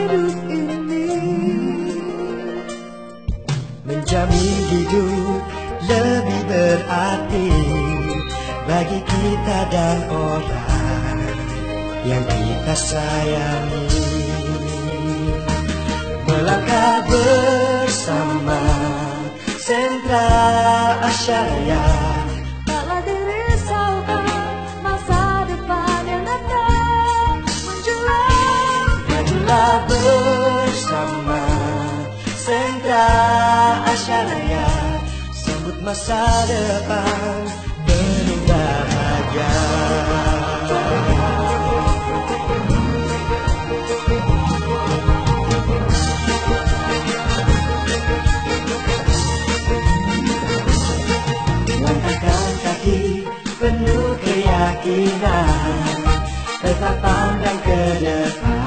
hidup ini. Menjamin hidup lebih berarti bagi kita dan orang yang kita sayangi. Melangkah bersama Sentra Asyariah, Taklah dirisaukan masa depan yang datang menjulang. majulah bersama Sentra Asyariah, sambut masa depan penuh bahagia. Langkahkan kaki penuh keyakinan, tetap pandang ke depan.